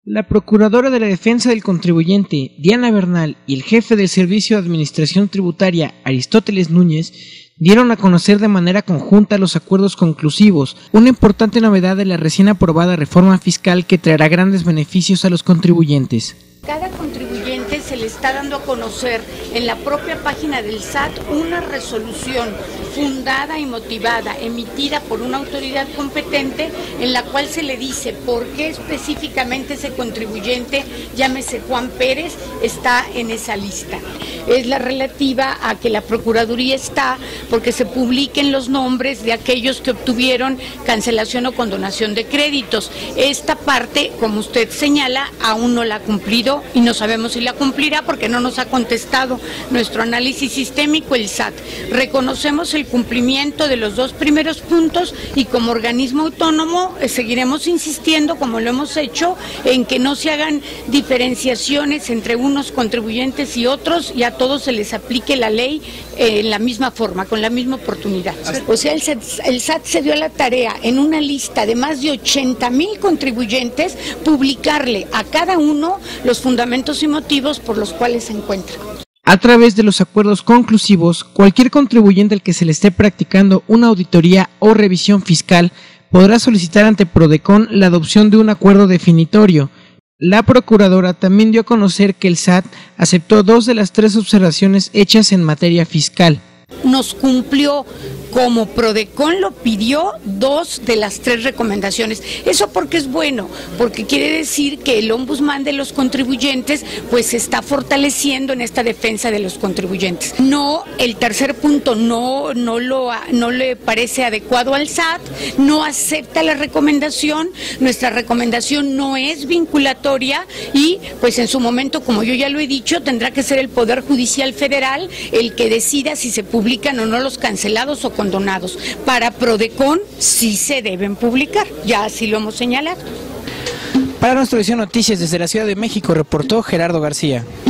La Procuradora de la Defensa del Contribuyente, Diana Bernal, y el jefe del Servicio de Administración Tributaria, Aristóteles Núñez, dieron a conocer de manera conjunta los acuerdos conclusivos, una importante novedad de la recién aprobada reforma fiscal que traerá grandes beneficios a los contribuyentes. Cada contribuyente se le está dando a conocer en la propia página del SAT una resolución fundada y motivada, emitida por una autoridad competente, en la cual se le dice por qué específicamente ese contribuyente, llámese Juan Pérez, está en esa lista. Es la relativa a que la Procuraduría está porque se publiquen los nombres de aquellos que obtuvieron cancelación o condonación de créditos. Esta parte, como usted señala, aún no la ha cumplido y no sabemos si la cumplirá porque no nos ha contestado nuestro análisis sistémico el SAT. Reconocemos el cumplimiento de los dos primeros puntos y como organismo autónomo seguiremos insistiendo, como lo hemos hecho, en que no se hagan diferenciaciones entre unos contribuyentes y otros y a todos se les aplique la ley en la misma forma, con la misma oportunidad. O sea, el SAT se dio a la tarea en una lista de más de 80,000 contribuyentes publicarle a cada uno los fundamentos y motivos por los cuales se encuentra. A través de los acuerdos conclusivos, cualquier contribuyente al que se le esté practicando una auditoría o revisión fiscal podrá solicitar ante Prodecon la adopción de un acuerdo definitorio. La Procuradora también dio a conocer que el SAT aceptó 2 de las 3 observaciones hechas en materia fiscal. Nos cumplió, como Prodecon lo pidió, 2 de las 3 recomendaciones. Eso porque es bueno, porque quiere decir que el ombudsman de los contribuyentes pues se está fortaleciendo en esta defensa de los contribuyentes. No, el tercer punto no le parece adecuado al SAT, no acepta la recomendación, nuestra recomendación no es vinculatoria y pues en su momento, como yo ya lo he dicho, tendrá que ser el Poder Judicial Federal el que decida si se publican o no los cancelados o condonados. Para Prodecon sí se deben publicar, ya así lo hemos señalado. Para nuestra edición Noticias desde la Ciudad de México, reportó Gerardo García.